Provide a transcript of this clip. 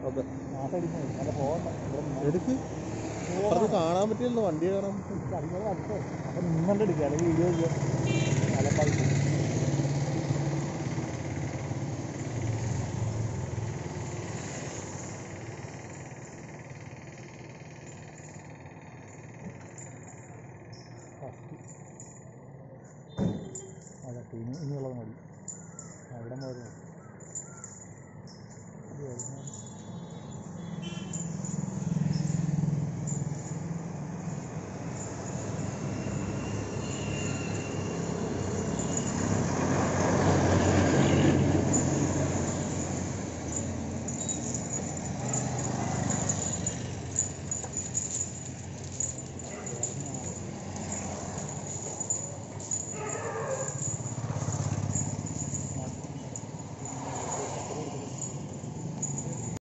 okay ആ സൈഡിൽ നിന്ന് നല്ല പോകണ്ട എടുക്ക് അത് കാണാൻ പറ്റില്ല വണ്ടി കാണാൻ അറിയാതെ അടുത്ത് അപ്പം നിന്നുകൊണ്ട് എടുക്കുക അല്ലെങ്കിൽ വീഡിയോ ചെയ്യാം അലമ്പായിട്ട് അതൊക്കെ ഇനിയുള്ളത് മതി അവിടെ മുതൽ